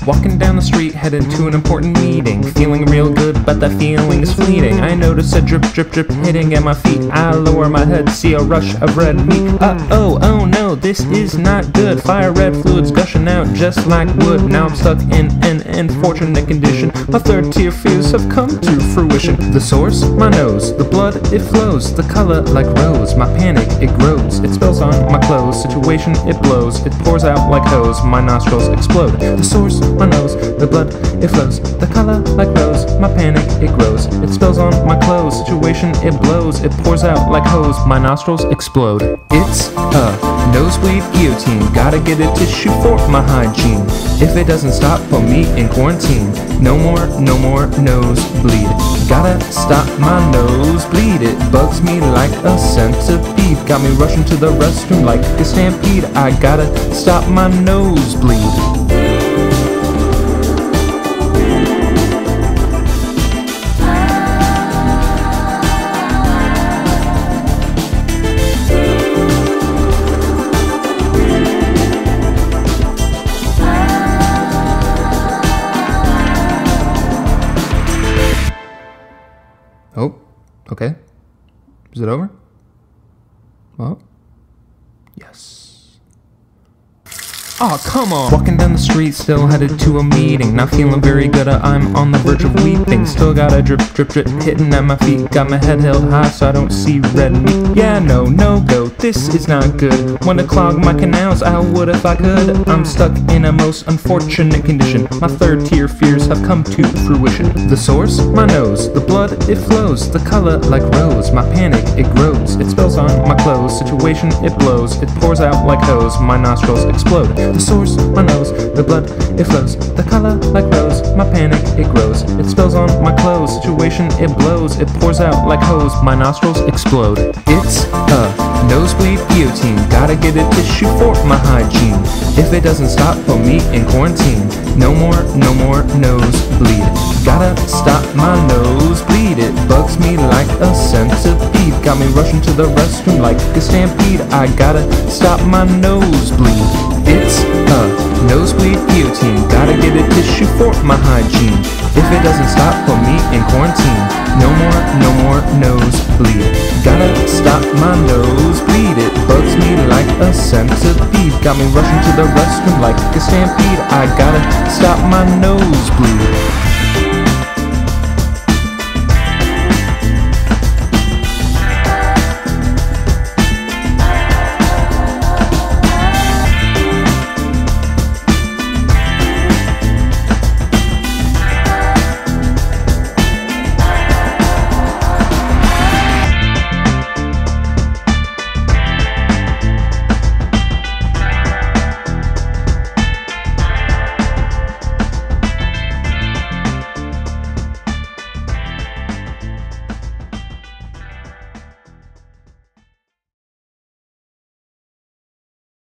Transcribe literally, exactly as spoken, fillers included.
Walking down the street, headed to an important meeting. Feeling real good, but that feeling is fleeting. I notice a drip, drip, drip hitting at my feet. I lower my head, see a rush of red meat. Uh-oh, oh no, this is not good. Fire red fluids gushing out just like wood. Now I'm stuck in an unfortunate condition. My third tier fears have come to fruition. The source? My nose. The blood, it flows. The color like rose. My panic, it grows. It spills on my clothes. Situation, it blows. It pours out like hose. My nostrils explode. The source? My nose. The blood, it flows. The color like rose. My panic, it grows. It spills on my clothes. Situation, it blows. It pours out like hose. My nostrils explode. It's a nosebleed guillotine. Gotta get a tissue for my hygiene. If it doesn't stop for me in quarantine, no more, no more nosebleed. Gotta stop my nosebleed. It bugs me like a centipede. Got me rushing to the restroom like a stampede. I gotta stop my nosebleed. Oh, okay. Is it over? Well, yes. Aw, oh, come on! Walking down the street, still headed to a meeting. Not feeling very good, uh, I'm on the verge of weeping. Still got a drip, drip, drip hitting at my feet. Got my head held high so I don't see red meat. Yeah, no, no go, this is not good. Wanna clog my canals, I would if I could. I'm stuck in a most unfortunate condition. My third tier fears have come to fruition. The source? My nose. The blood, it flows. The color like rose. My panic, it grows. It spills on my clothes. Situation, it blows. It pours out like hose. My nostrils explode. The source, my nose, the blood, it flows. The color like rose, my panic, it grows. It spills on my clothes, situation, it blows. It pours out like hose, my nostrils explode. It's a nosebleed guillotine. Gotta get a tissue for my hygiene. If it doesn't stop for me in quarantine, no more, no more nosebleed. Gotta stop my nosebleed. It bugs me like a centipede. Got me rushing to the restroom like a stampede. I gotta stop my nosebleed. It's a nosebleed guillotine. Gotta get a tissue for my hygiene. If it doesn't stop for me in quarantine, no more, no more nosebleed. Gotta stop my nosebleed. It bugs me like a centipede. Got me rushing to the restroom like a stampede. I gotta stop my nosebleed.